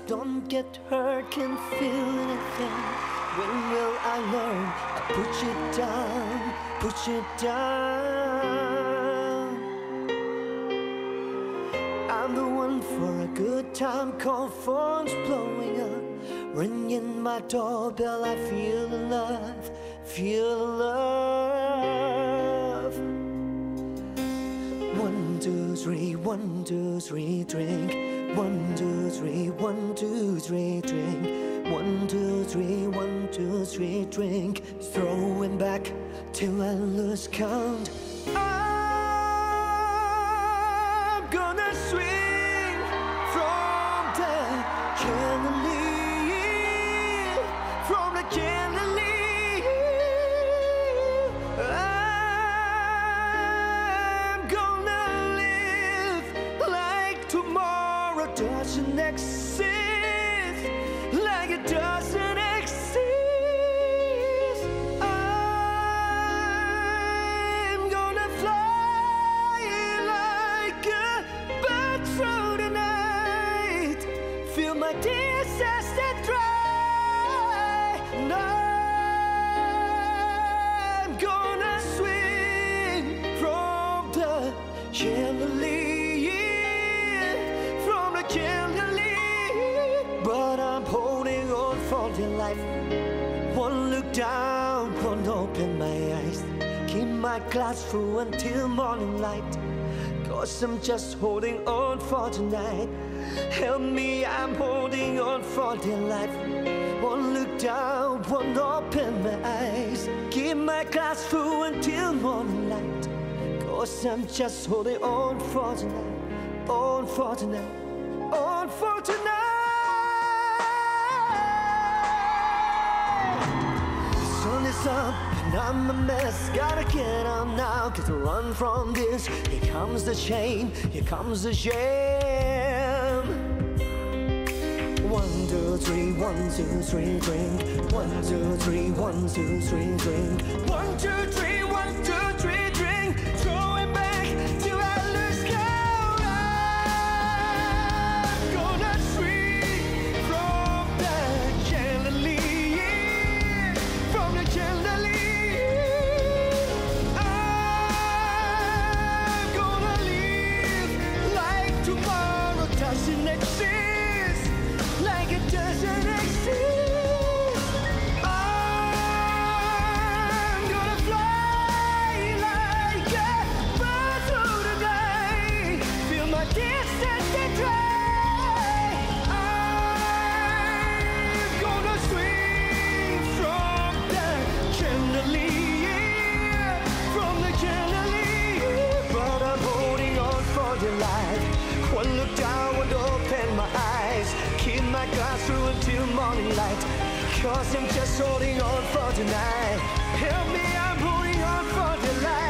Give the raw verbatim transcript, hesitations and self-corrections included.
don't get hurt, can't feel anything. When will I learn? I push it down, push it down. I'm the one for a good time, call phone's blowing up, ringing my doorbell. I feel the love, feel the love. One, two, three, one, two, three, drink. One, two, three, one, two, three, drink. One, two, three, one, two, three, drink. Throwing back till I lose count. I'm gonna swing from the chandelier, from the chandelier. I'm gonna live like tomorrow doesn't exist, like it doesn't exist. I'm gonna fly like a bird through the night, feel my tears as they dry. And I'm gonna swing from the chandelier, from the chandelier. But I'm holding on for dear life. One look down, one open my eyes, keep my glass full until morning light. Cause I'm just holding on for tonight. Help me, I'm holding on for dear life. One look down, one open my eyes, keep my glass full until morning light. Cause I'm just holding on for tonight, on for tonight, on for tonight. Sun is up and I'm a mess, gotta get out now, gotta run from this. Here comes the shame, here comes the shame. One, two, three, one, two, three, drink. One, two, three, one, two, three, drink. One, two, three, one, two, three, drink. Throwing back till I lose count. I'm gonna swing from the chandelier, from the chandelier. I'm gonna live like tomorrow doesn't exist, like it doesn't exist. I'm gonna fly like a bird through the night, feel my tears as they dry. I'm gonna swing from the chandelier, from the chandelier. But I'm holding on for dear life. One look down, one open my eyes, keep my glass through until morning light. Cause I'm just holding on for tonight. Help me, I'm holding on for the light.